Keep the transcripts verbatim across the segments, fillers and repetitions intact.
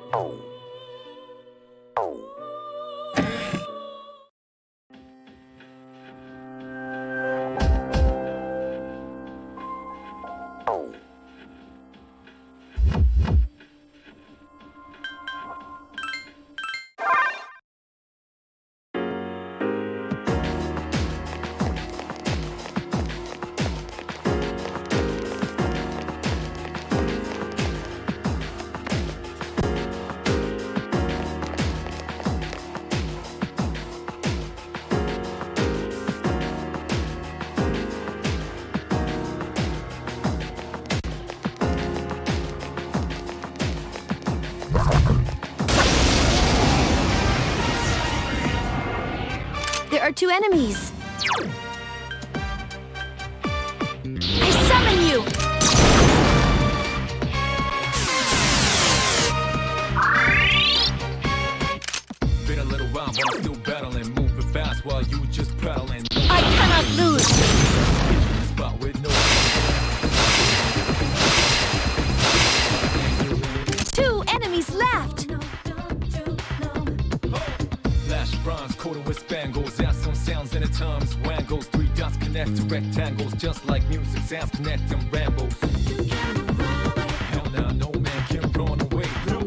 There are two enemies. I summon you! Been a little while, but I'm still battling. Moving fast while you just pedaling. I cannot lose! Spot with no Two enemies left! Flash bronze coated with spangles. Add some sounds in the times. Wangles, three dots connect to rectangles. Just like music, sounds connect them rambles. Hell nah, no man can run away.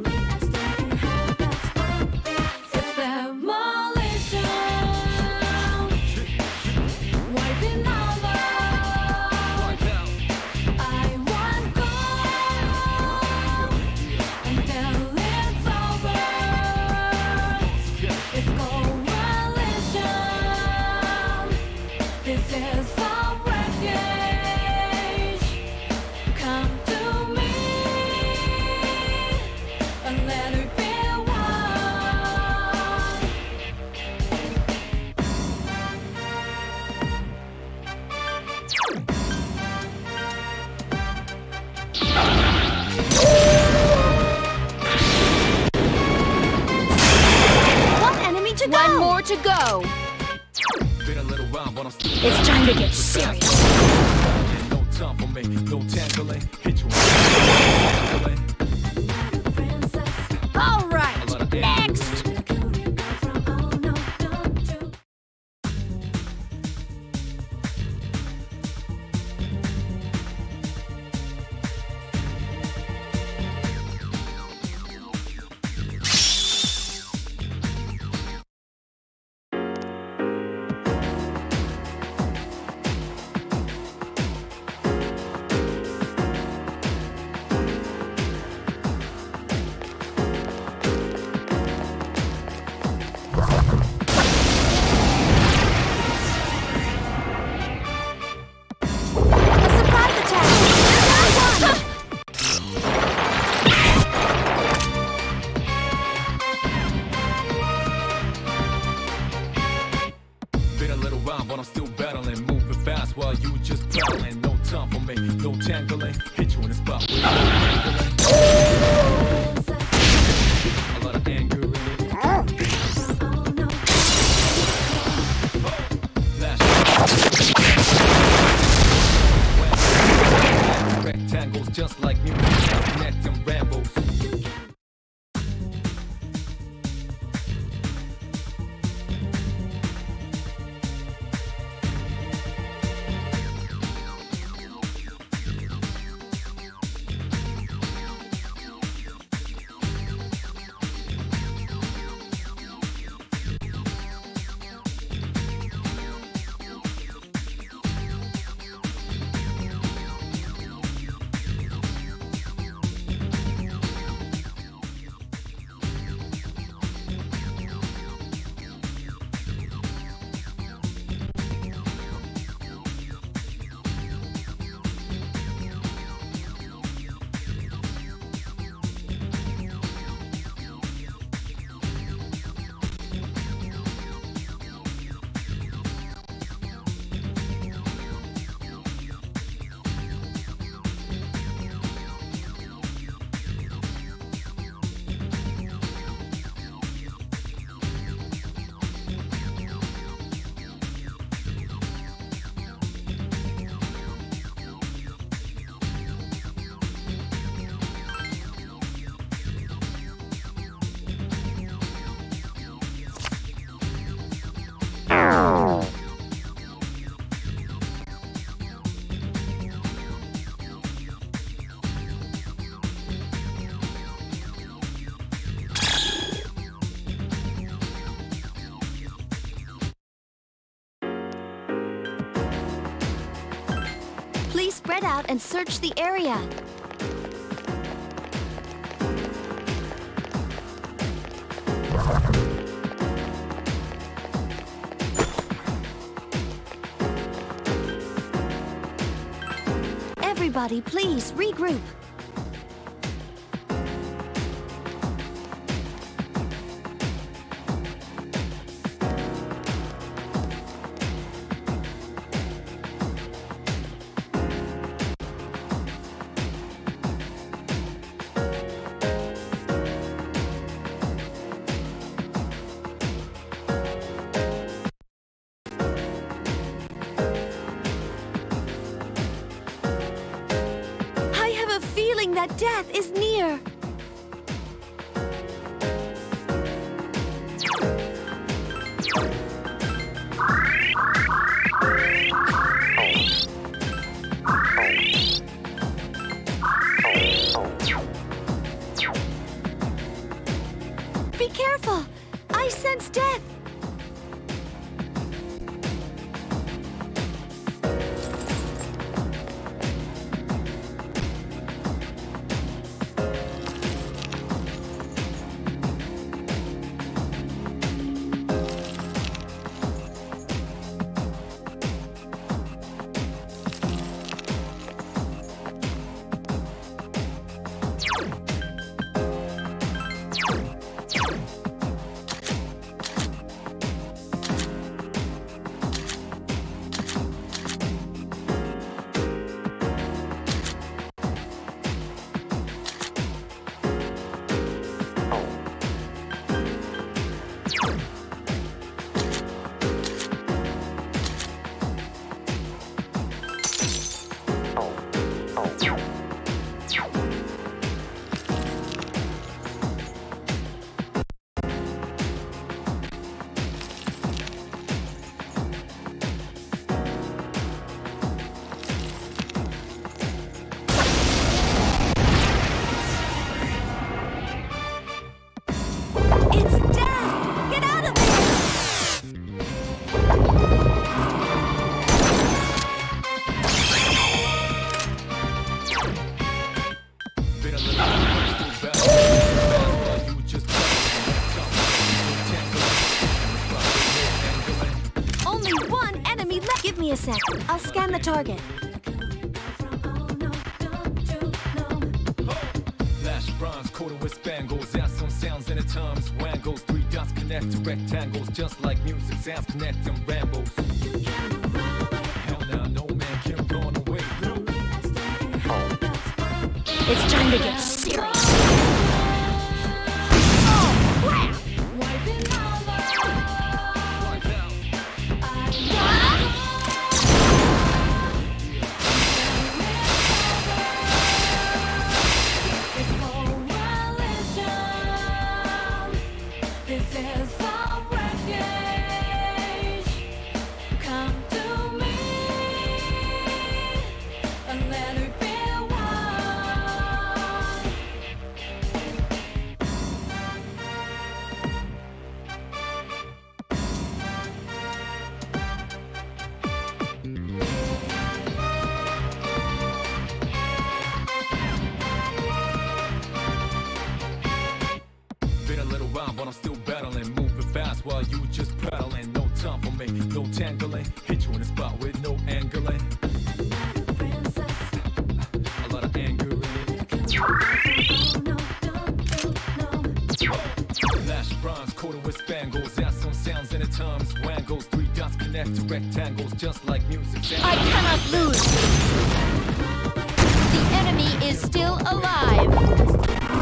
One more to go. It's time to get serious. No time for me, no tangling. Hit you. All right, next. spread out and search the area. Everybody, please regroup. That death is near. Be careful! I sense death! Give me a sec. I'll scan the target. Flash bronze coated with spangles, add some sounds in the terms. Wangles, three dots connect to rectangles, just like music sounds connect them rambles. Hell nah, no man can run away. It's time to get serious. But I'm still battling, moving fast while you just prattling. No time for me, no tangling. Hit you in the spot with no angling. A lot of anger in it. Flash bronze coated with spangles, add some sounds in the terms. Wangles, three dots connect to rectangles, just like music sounds. I cannot lose. The enemy is still alive.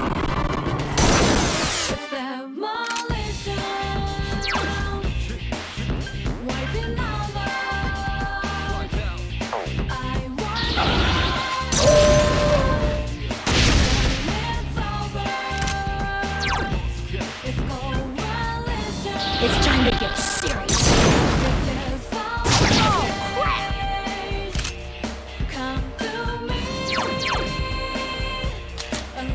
It's time to get serious. Oh, crap!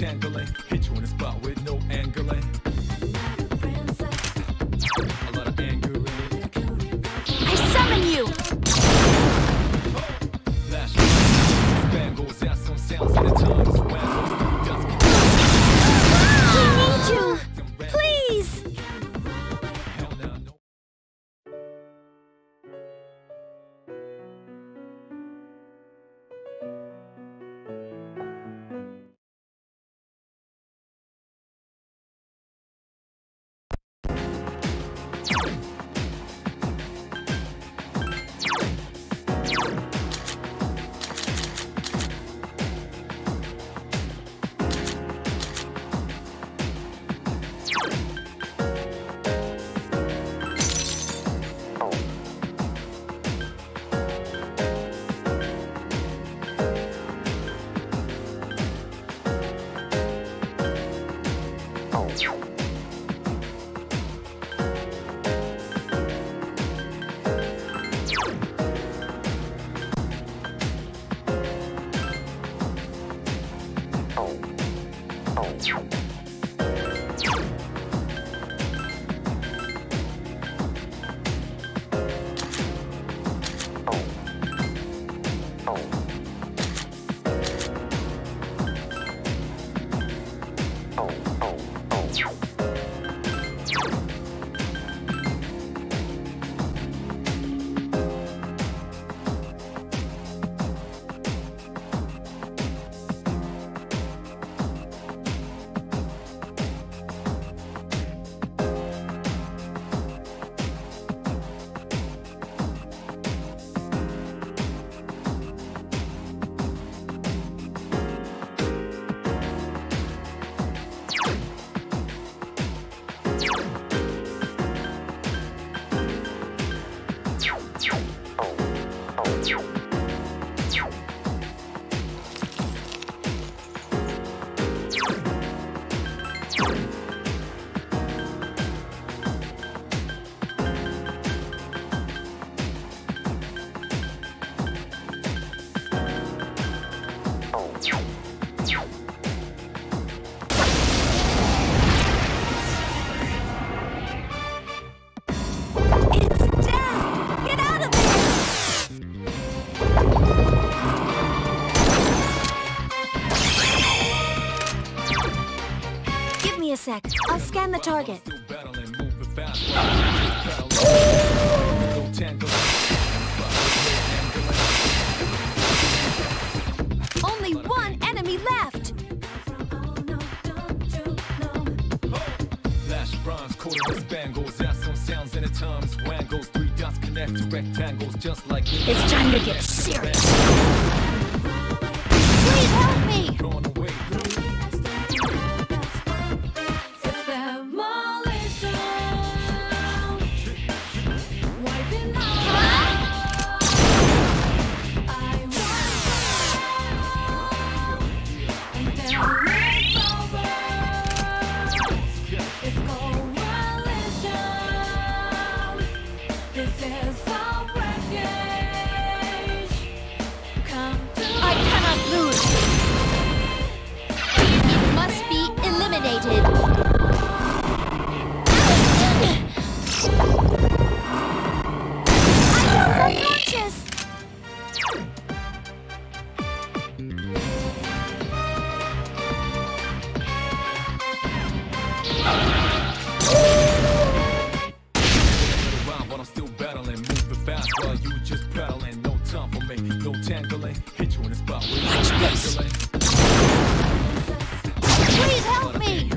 tangling. Hit you in the spot with no angling. A lot of anger in it. I summon you! Flash bangles out some sounds at a time. Wangles, dust. I need you! Please! Hell no, no. A sec. I'll scan the target. Only one enemy left. Flash bronze, quarter with spangles, out some sounds and at times wangles, three dots connect to rectangles, just like it's time to get serious. Please help me. Going away. Hit you in the spot with watch this. Please help me.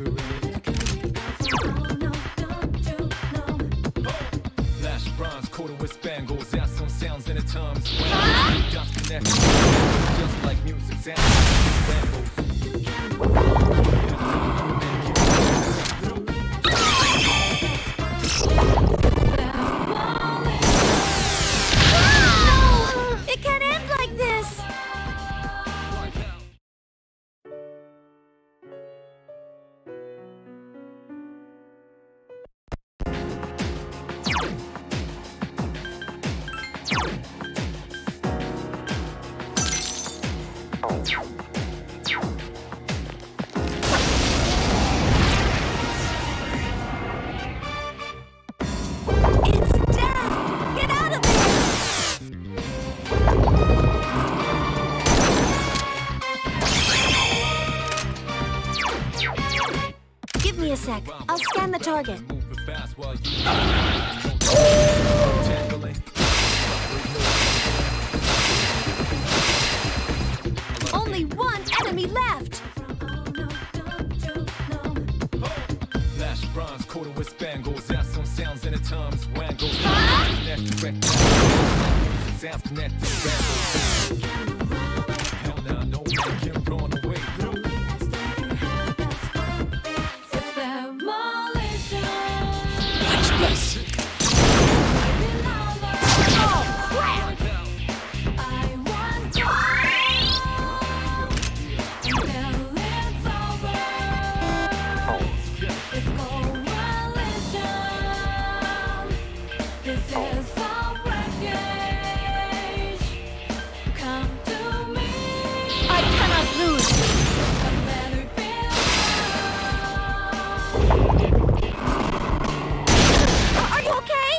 Flash bronze, quarter with spangles, out some sounds and at times just connect, just like music sounds. Give me a sec. I'll scan the target. Only one enemy left. Flash bronze coated with spangles. That's some sounds in the times. Wangles. Sounds connected. Hell nah, no man can run away. Watch this. Oh, crap! I cannot lose. Are you okay?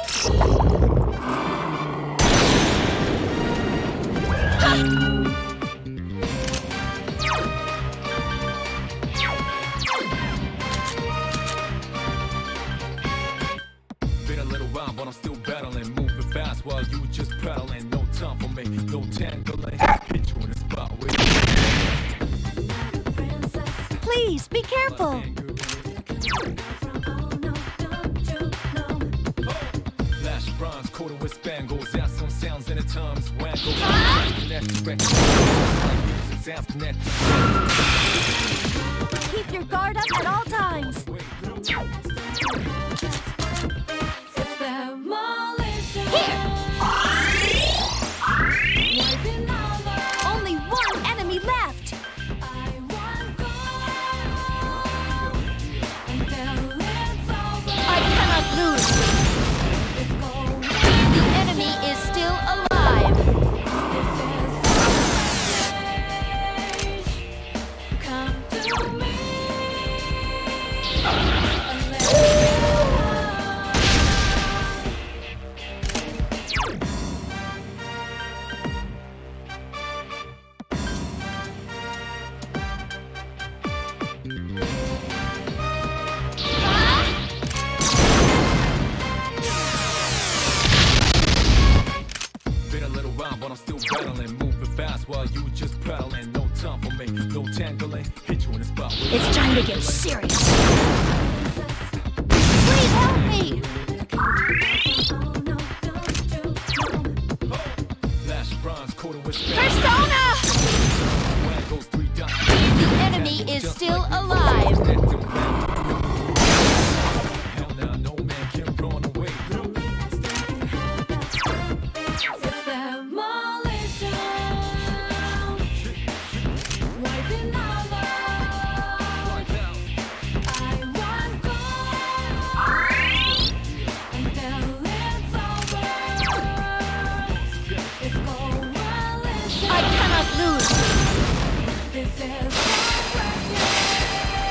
Been a little while, but I'm still battling. Moving fast while you just prattling. No time for me, no tangling. Hit you in the spot with Please, be careful. Flash bronze coated with spangles. That's some sounds in the times. Wangles. Sounds connected. Keep your guard up at all times. Here! Only one enemy left. I cannot lose. The enemy is still alive. Been a little while, but I'm still battling. Moving fast while you just prattling. No time for me, no tangling. Hit you in the spot with It's time to get serious. Please help me. Flash bronze coated with Persona! Wangles, three dots. The enemy is still alive. Hell nah, no man can run away. I cannot lose.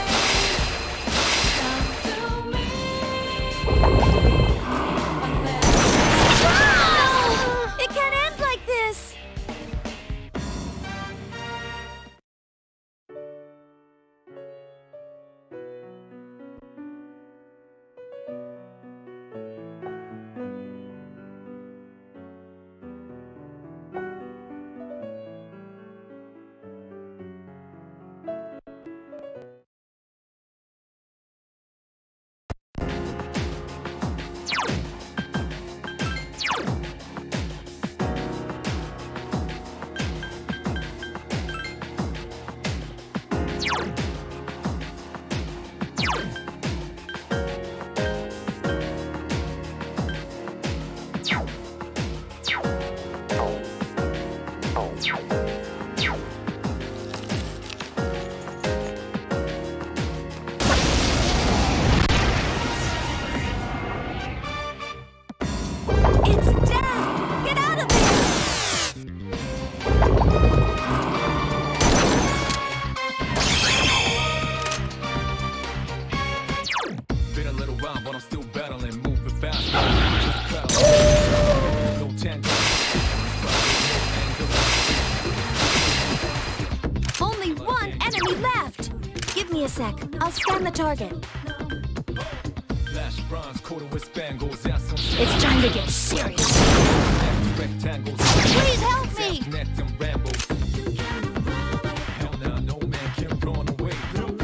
I'll scan the target. Flash bronze coated with spangles. That's some It's time to get serious. rectangles. Please help me! Connect them rambles. Hell nah, no man can run away.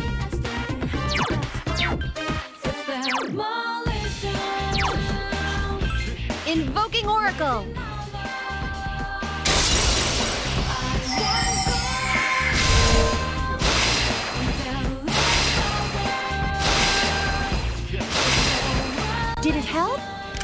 Invoking Oracle. Did it help?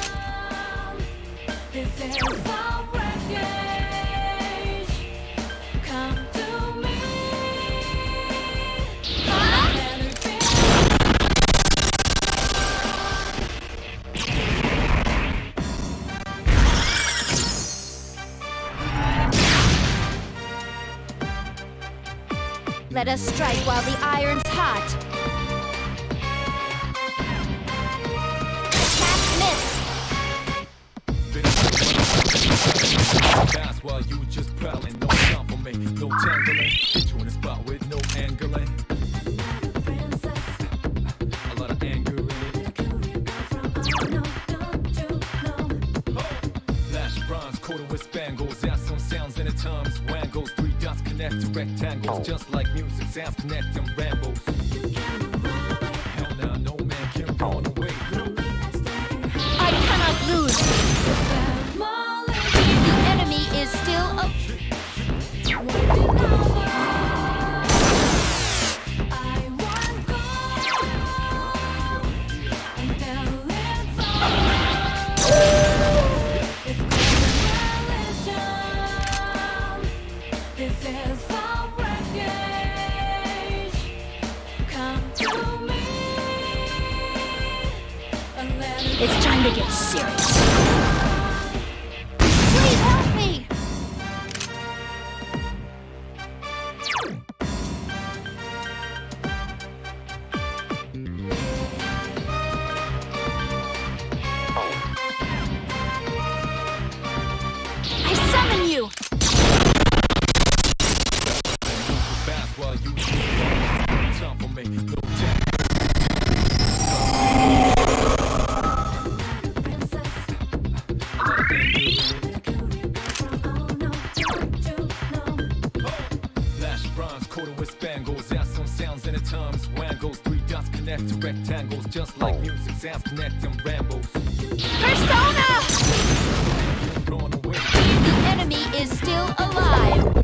Let us strike while the iron's hot. Pass while you just prowling, no time for me, no tangling. Get you in a spot with no angling. A lot of anger in it. Flash bronze coated with spangles. That's some sounds in the terms. Wangles, three dots connect to rectangles. Just like music, sounds connect them rambles. Hell nah, no man can run away. I cannot lose. The enemy is still a... It's time to get serious. Please help me! I summon you! Fast while you time for me, no time. Flash bronze coated with spangles. That's some sounds in the terms. Wangles, three dots connect to rectangles. Just like music, sounds connect them rambles. Persona! Run away. The enemy is still alive.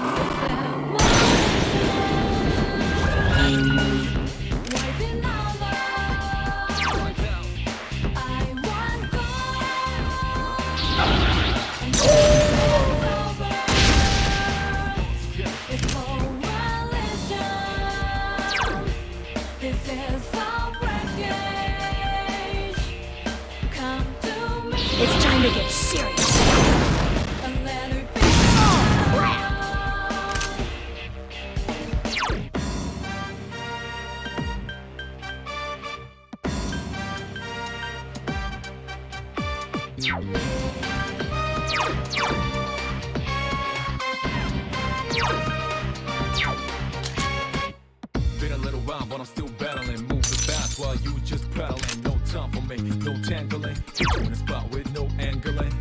It's time to get serious. Oh, crap. Been a little while, but I'm still battling. Moving fast while you just prattling. No time for me, no tangling. Get you in a spot with no angling.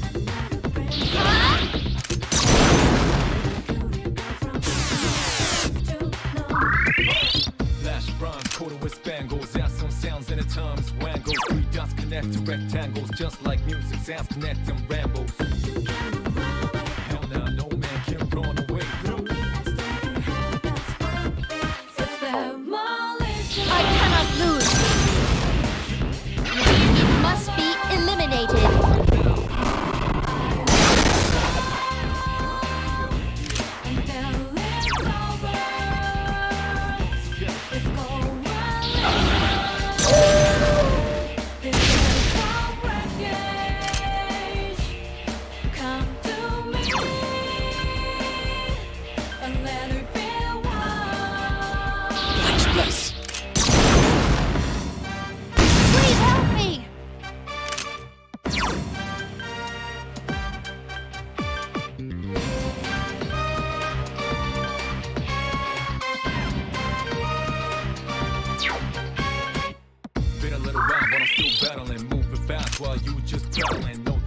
Flash bronze coated with spangles. That's some sounds in the terms. Wangles, three dots connect to rectangles. Just like music, sounds connect them rambles. Hell nah, no man can run away. I cannot lose. It must be eliminated.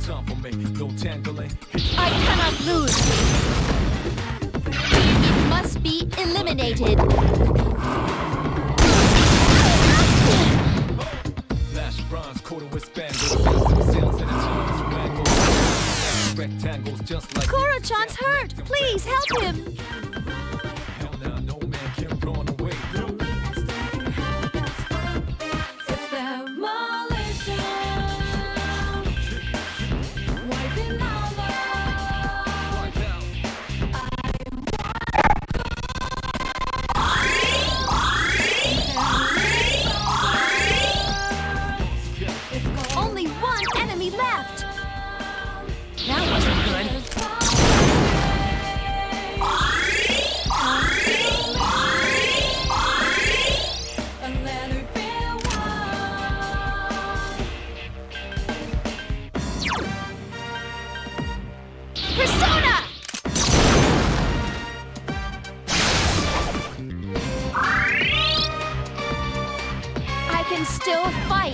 time for me, no tangling. I cannot lose. It must be eliminated. Flash bronze coated with spangles, sounds and tongues, wangles, rectangles just like. Koro-chan's hurt. Please help him. Hell nah, no man can run away. Only one enemy left. That wasn't good. Persona! I can still fight.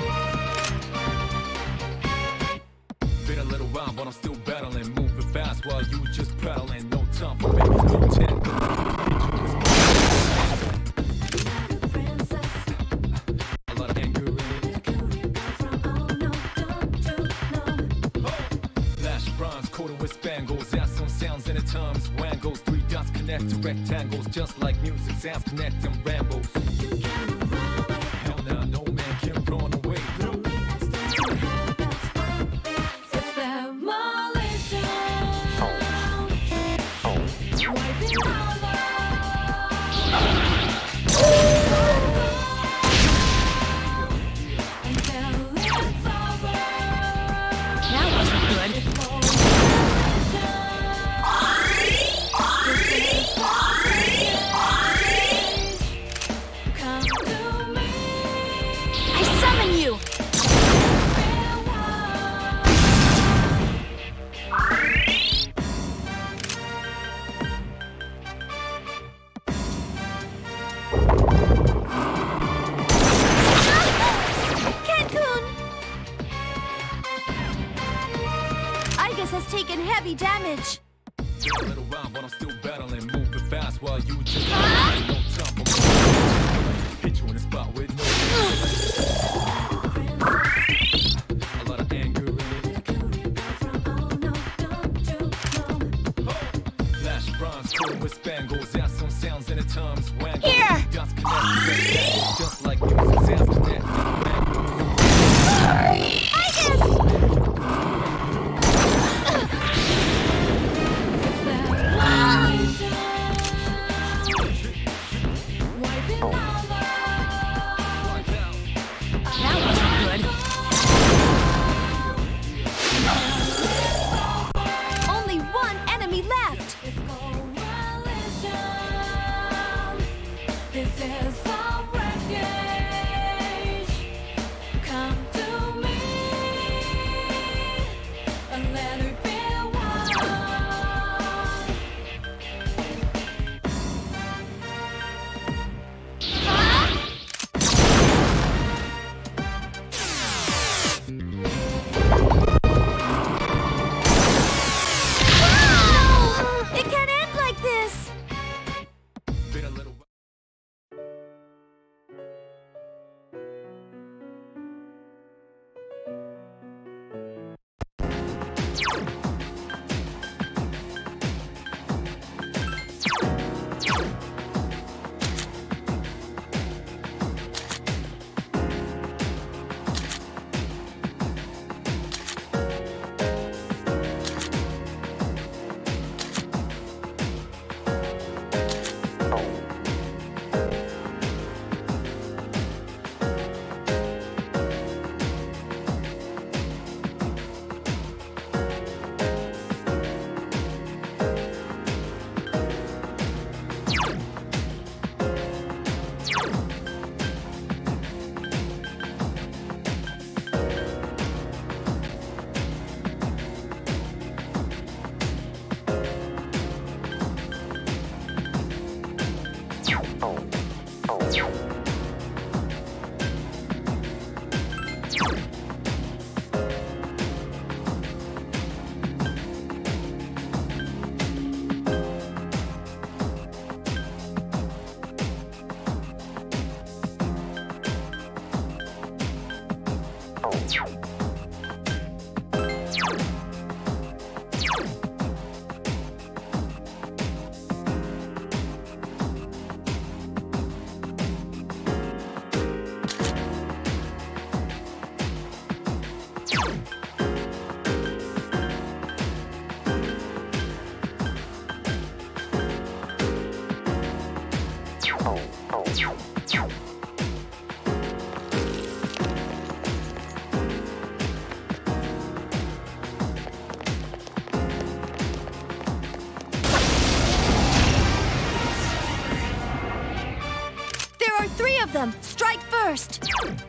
Been a little while, but I'm still battling, moving fast while you just prattling. No time for me, no tangling. A lot of anger in it. Flash bronze coated with spangles, add some sounds in the terms. Wangles, three dots connect to rectangles, just like music sounds connect them rambles. Hell nah, no man can run away. That wasn't good. I summon you. Cancun! Igus has taken heavy damage. Been a little while, but I'm still battling, moving fast while you just prattling. No time for me. Hit you in the spot with no. A lot of anger in it. Flash bronze coated with spangles, add some sounds in the terms. Wangles, Here! dots connect, just like music sounds connect. Igus! There are three of them! Strike first!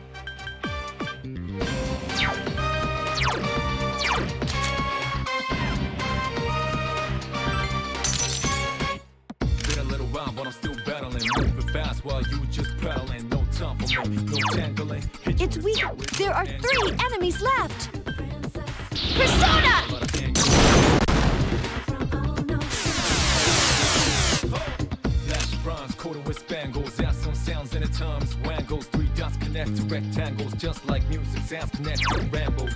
Been a little while, but I'm still battling. Moving fast while you just pedaling. No time for me, no tangling. Hit you It's with weak! your wrist There are and three enemies left! Persona! a lot of anger. Flash bronze coated with spangles. Add some sounds in the times. Wangles, three dots connect to rectangles. Just like music, sounds connect to rambles.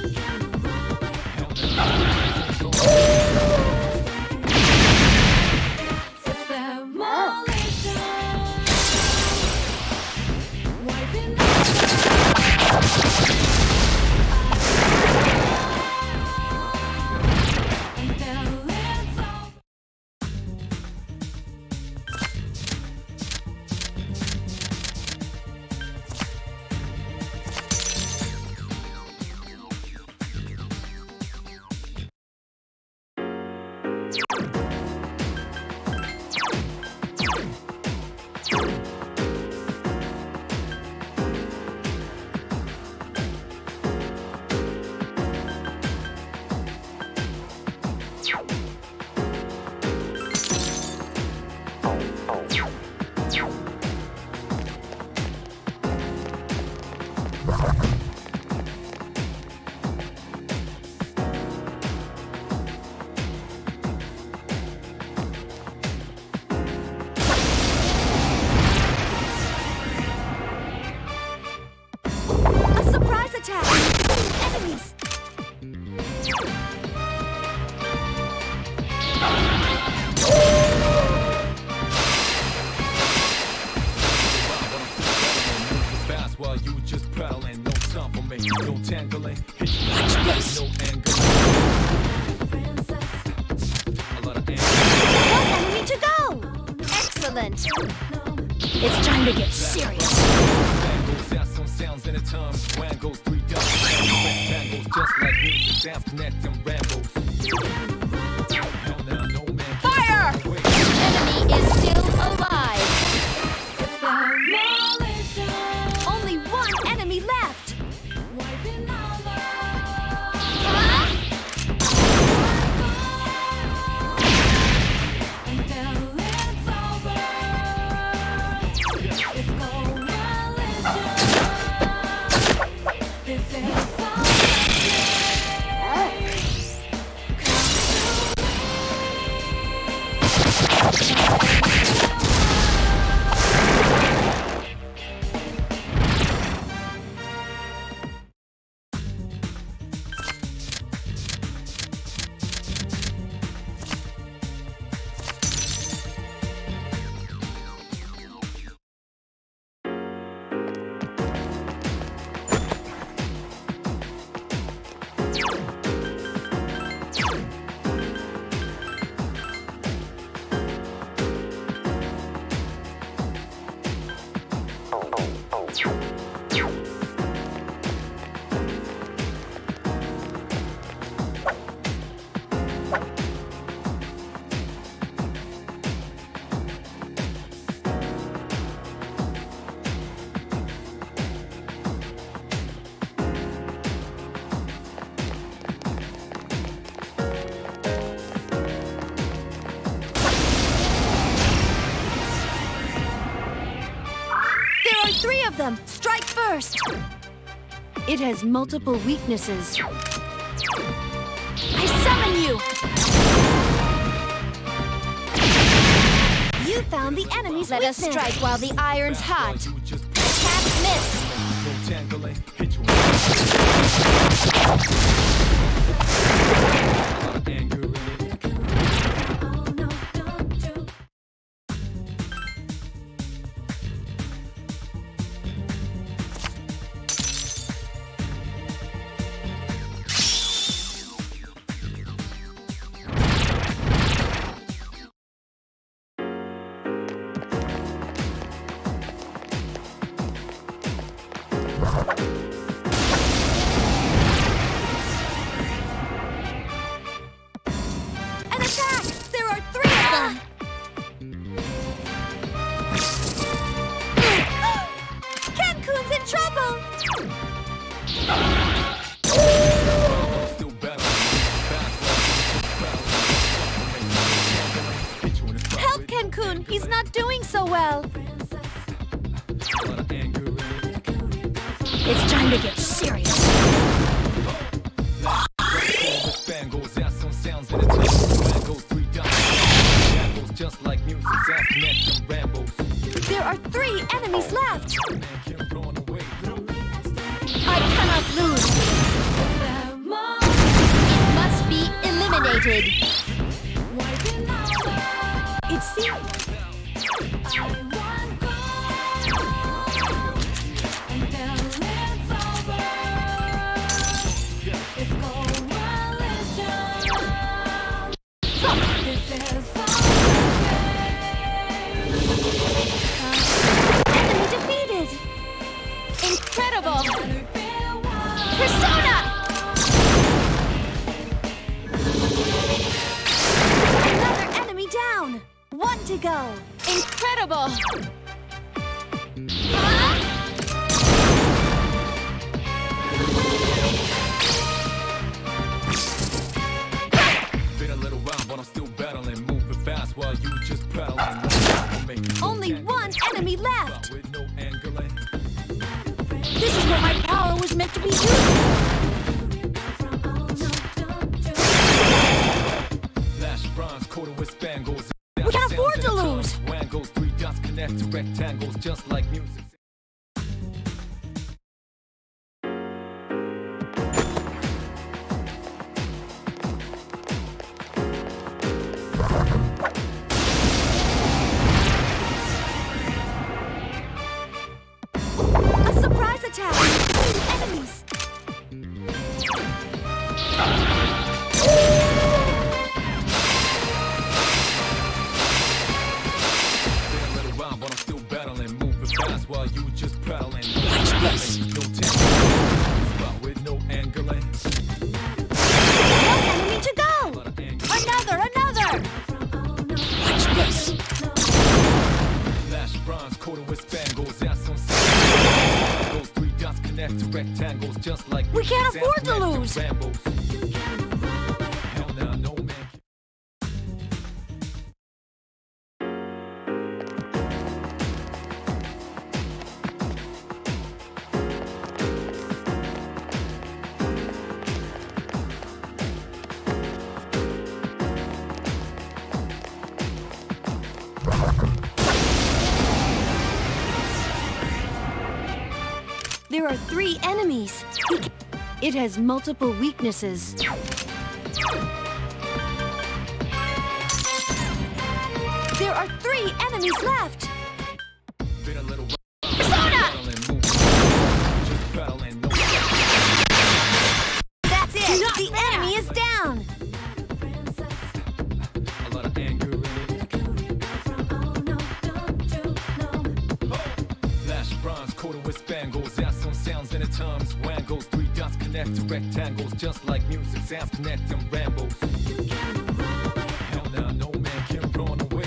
A surprise attack! Enemies! Fast while you just pedaling. No time for me, no tangling. Hit you Watch with this. no anger. A lot of anger. One enemy to go! Excellent! It's time to get serious! Bangles, add some sounds in the times. Wangles, three dots, rectangles. Just like music, sounds connect and rambles. Hell now, no man can Fire! stop the way. Enemy is still alive! Only one enemy left! Three of them! Strike first! It has multiple weaknesses. I summon you! You found the enemy's Let weakness. us strike while the iron's hot. You just Attack miss. no tangling. Hit you with An attack! There are three of them! Kenkun's in trouble! Help Kenkun! He's not doing so well! It's time to get serious! There are three enemies left! I cannot lose! Must be eliminated! It seems... Enemy defeated! Incredible! Persona! Another enemy down! One to go! Incredible! Huh? Been a little while, but I'm still battling, moving fast while you just battling. Only one enemy left! With no angling. This is where my power was meant to be used! Flash bronze coated with spangles. We can't afford to lose! Wangles, three dots connect to rectangles, just like music. A surprise attack! Three enemies! Been a little while, but I'm still battling, moving fast while you just prattling. Watch this! No time, spot with no angling. One enemy to go! Another, another! Watch this! Flash bronze coated with spangles. That's some Those three dots connect to rectangles, just like We can't music. afford to Connect lose. Rambles. Hell nah, no man. There are three enemies. We ca- It has multiple weaknesses. There are three enemies left. Been a little Persona! That's it. The enemy is down. A lot of anger in it. Flash bronze coated with spangles. That's some sounds in the terms. Wangles, three dots connect to rectangles, just like music. Sounds connect them rambles. Hell nah, no man can run away.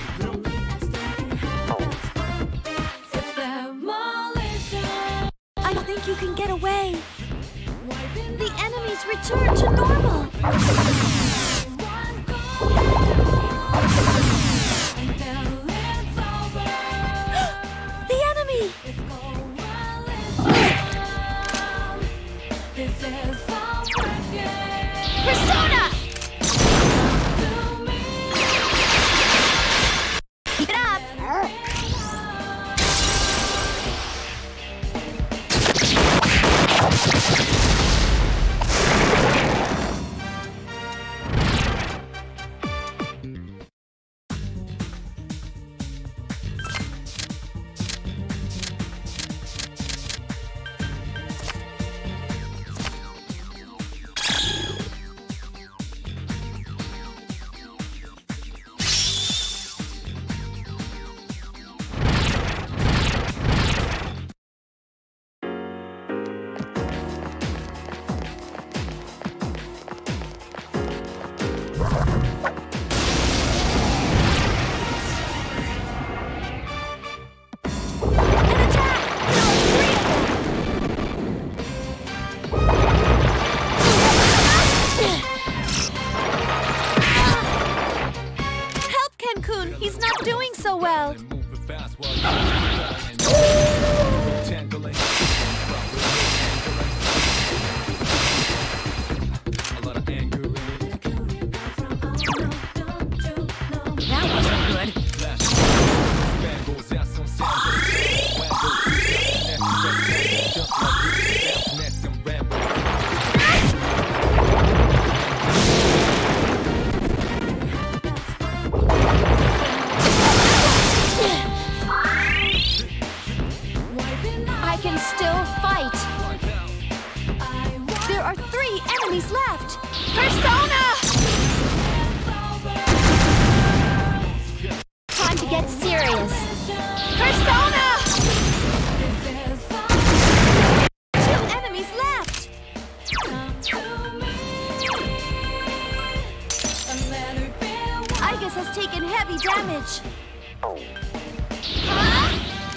I think you can get away. The enemies return to normal. The enemy! Persona! Keep it up! can still fight. There are three enemies left. Persona! Time to get serious. Persona! Two enemies left. Igus has taken heavy damage. Huh?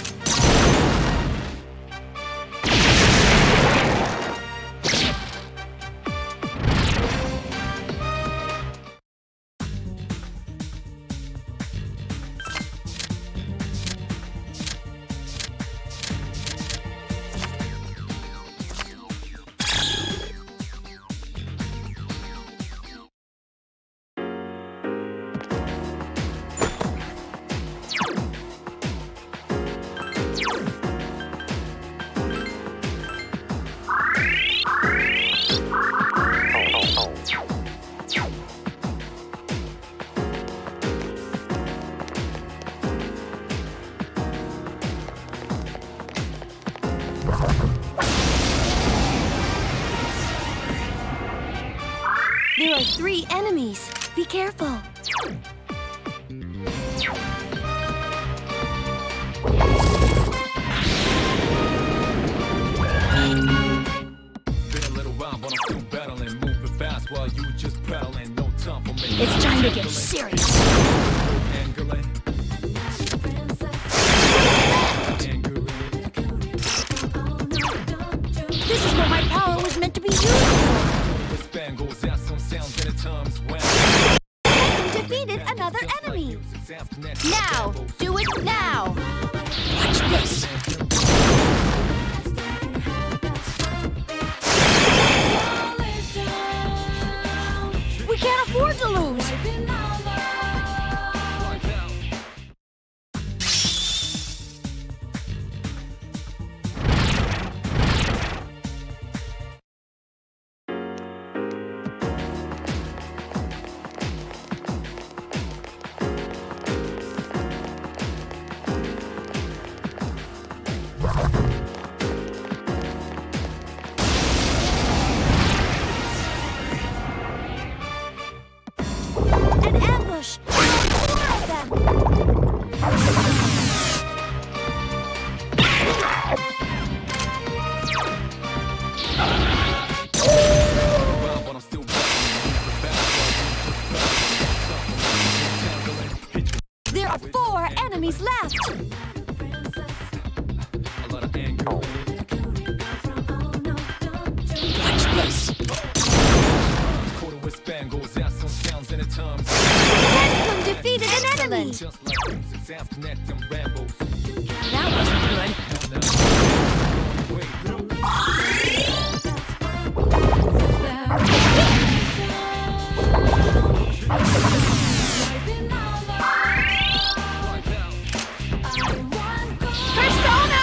There are three enemies. Be careful. It's time to get serious. This is what my power was meant to be used for. Defeated another enemy. Now, do it now. Watch this. We can't afford to lose. An ambush! Four of them! There are four enemies left! Watch this! Phantom defeated an enemy! That wasn't good. Persona!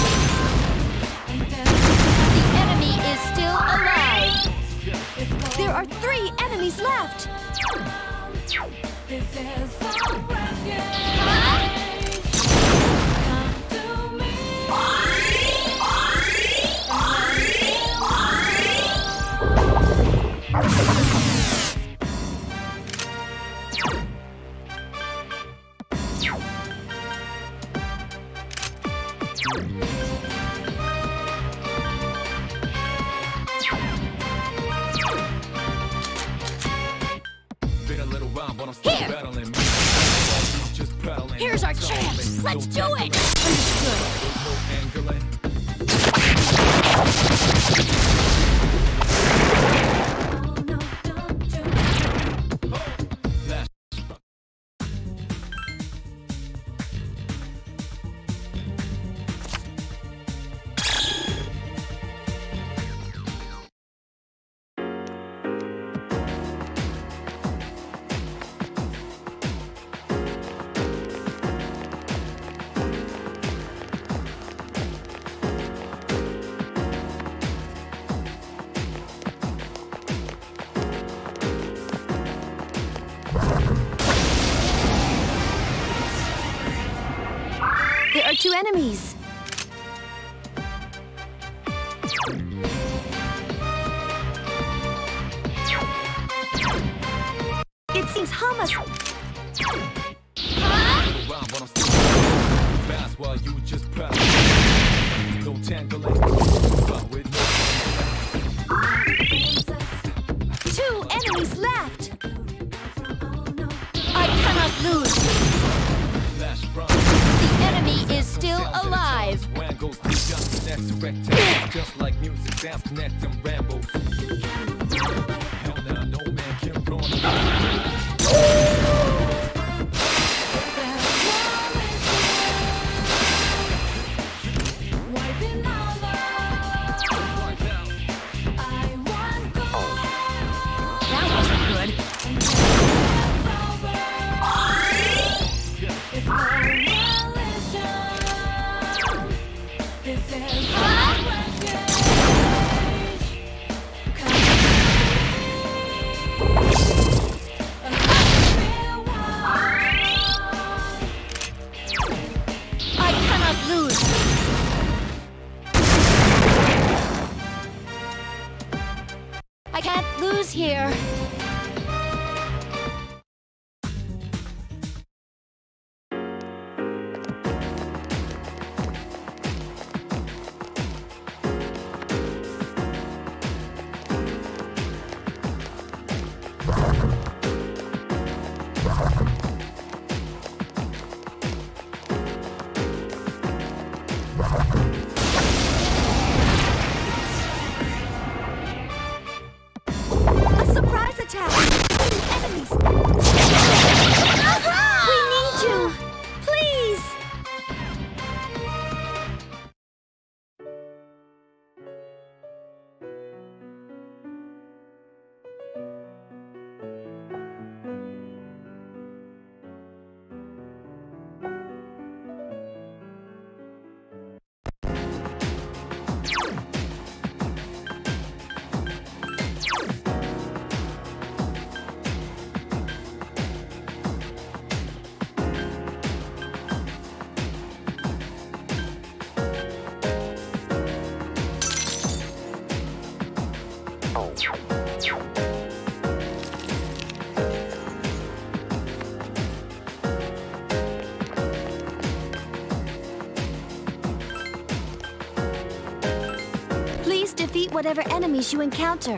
The enemy is still alive. There are three enemies left. Here! Here's our chance! Let's do it! Understood. There are two enemies. It seems Hama's... Fast while you just press. No tangling. But with no. Two enemies left. I cannot lose. The enemy is still alive. Just like music, sounds connect and ramble. Hell now, no man can run. I can't lose here. Please defeat whatever enemies you encounter.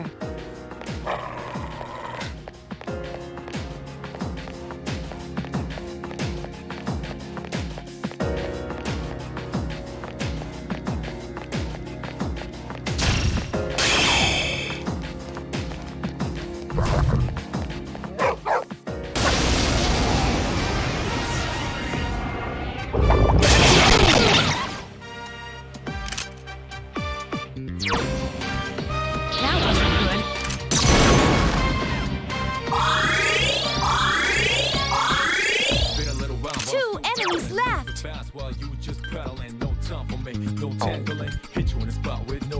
Fast while you just pedaling, no time for me, no tangling. Hit you in the spot with no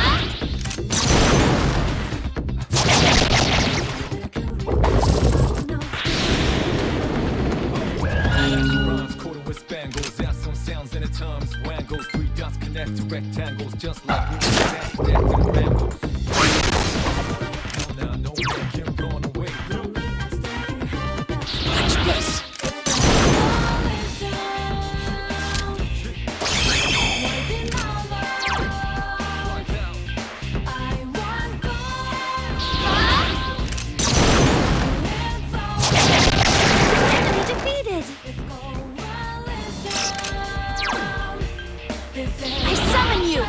rhymes, quarter with spangles, out some sounds and at times wangles. Three dots connect to rectangles, just like music, sounds connect and rambles. Hell now, no man can run away. Watch this. I summon you!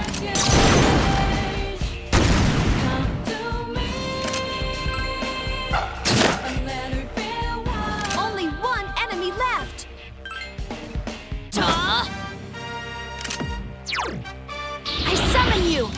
Only one enemy left! Duh! I summon you!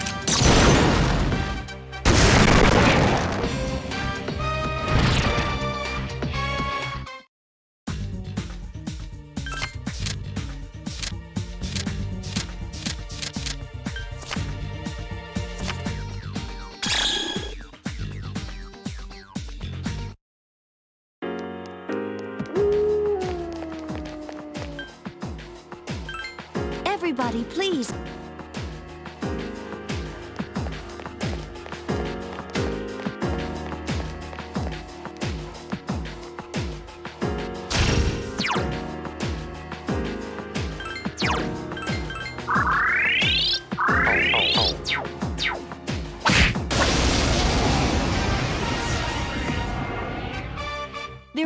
Everybody, please.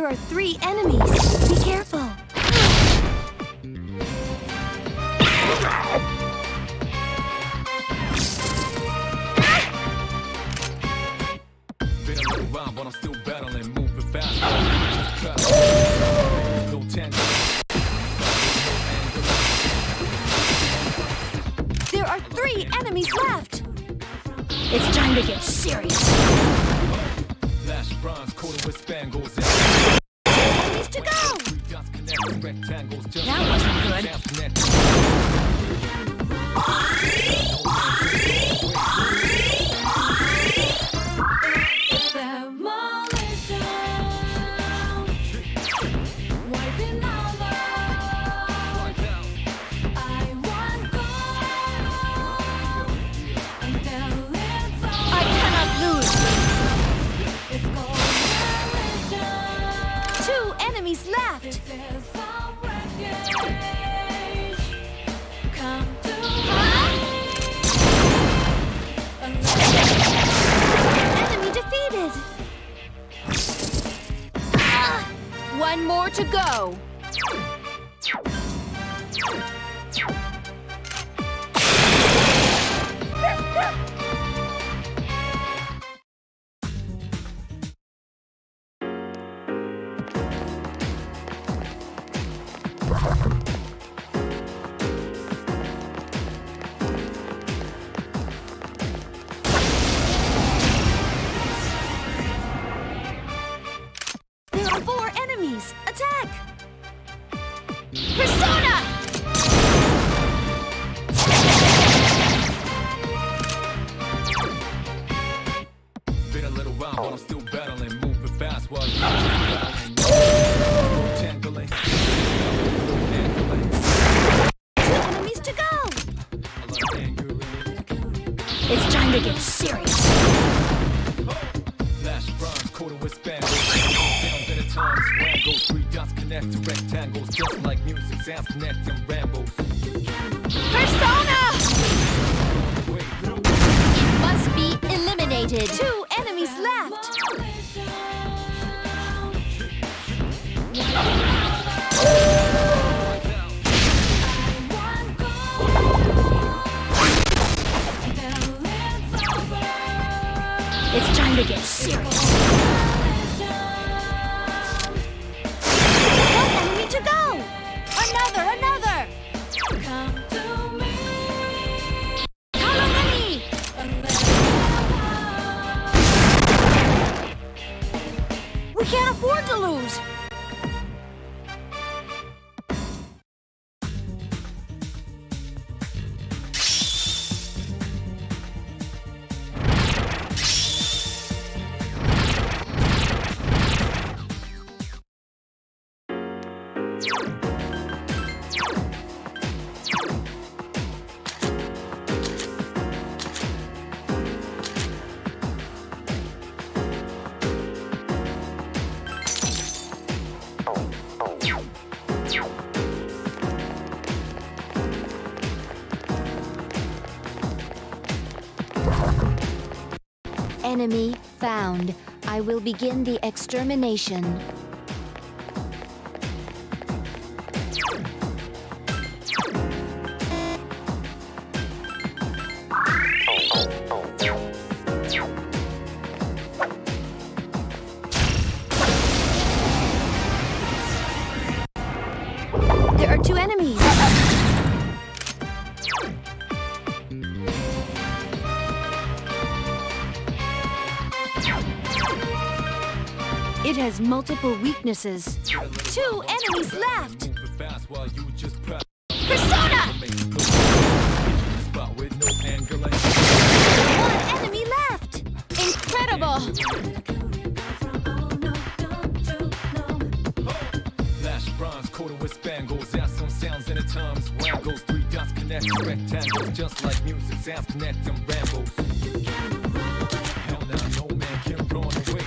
There are three enemies. Be careful. Been a little while, but I'm still battling, moving fast. There are three enemies left. It's time to get serious. Flash bronze coated with spangles. Enemies to go. That wasn't good. Enemies left. Enemy defeated. Ah, one more to go. There are four enemies. Attack! Persona! Been a little while, but I'm still battling, moving fast while you're tangling. Enemies to go! It's time to get serious. Flash bronze coated with spangles. Sounds in the tongues, wangles. Three dots connect to rectangles. Just like music, sounds connect and rambles. Persona! Must be eliminated. Two enemies left. It's time to get serious. One enemy to go. Another, another. Come to me. Kalanani. We can't afford to lose. Enemy found. I will begin the extermination. There are two enemies. It has multiple weaknesses. Two enemies left. Persona! One enemy left. Incredible. Flash bronze coated with spangles. Add some sounds in the tongues. Wangles, three dots connect to rectangles. Just like music, sounds connect and rambles. Hell nah, no man can run away.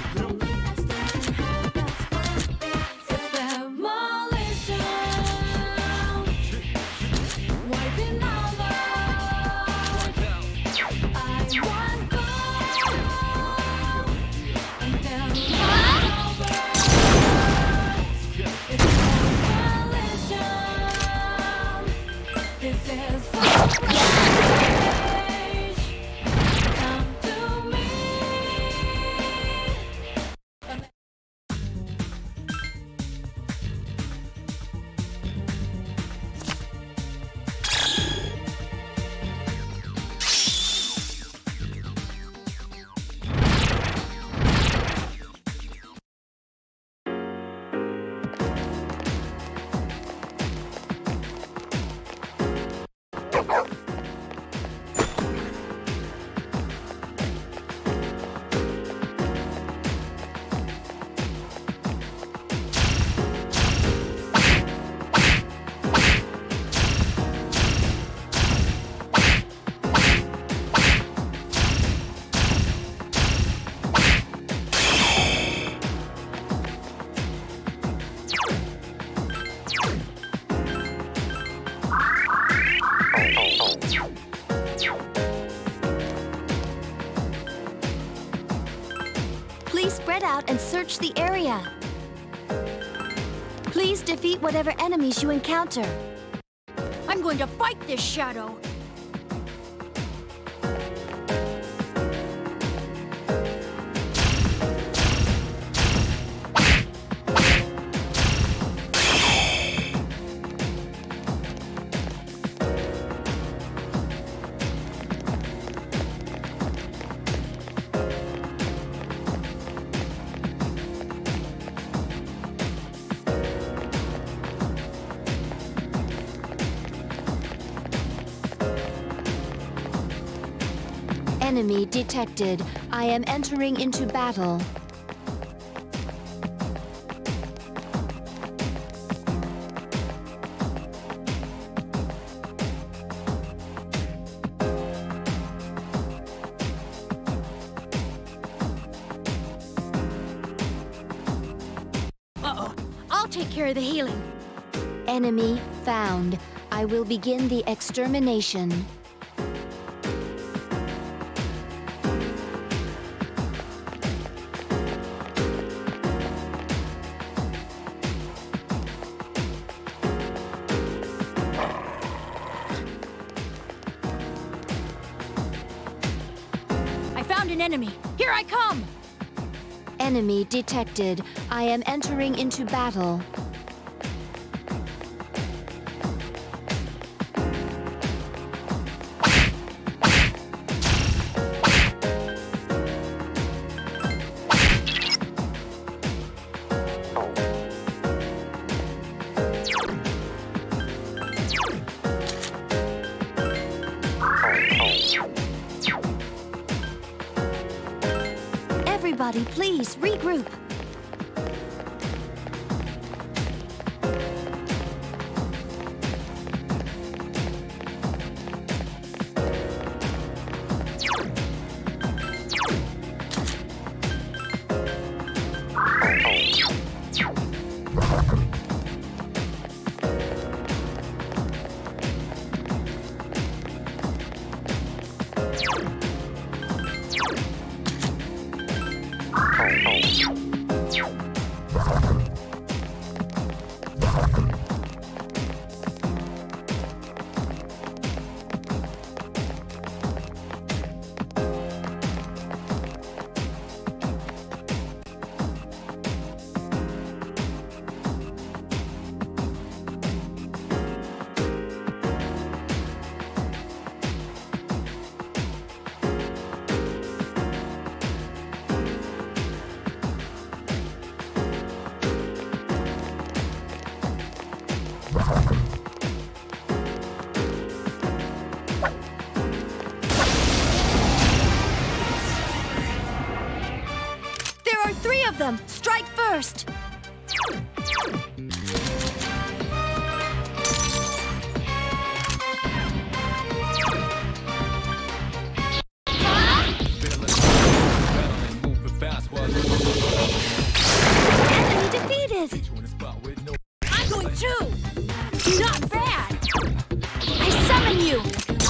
Please spread out and search the area. Please defeat whatever enemies you encounter. I'm going to fight this shadow. Enemy detected. I am entering into battle. Uh-oh. I'll take care of the healing. Enemy found. I will begin the extermination. Found an enemy. Here I come! Enemy detected. I am entering into battle. Everybody, please regroup. There are three of them! Strike first! Enemy defeated! I'm going too! Not bad! I summon you!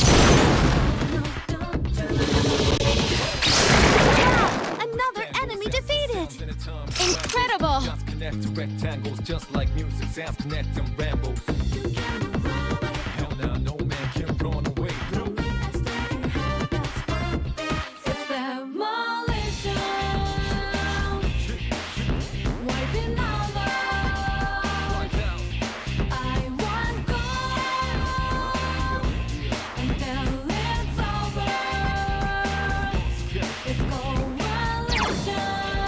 Wow! Another enemy defeated! Incredible! Just connect to rectangles, just like music sounds connect them rambles. Hell nah, no man can run away. It's demolition! Wiping all out! I want gold! Until it's over! It's coalition!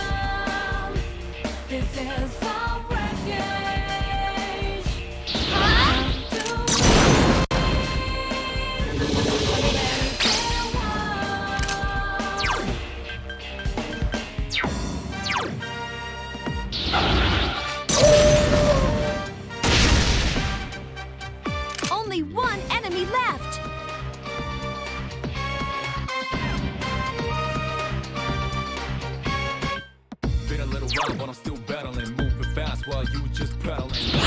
This is our wreckage! Huh? Only one enemy left! Been a little while, but I'm still battling, moving fast while you just pedaling.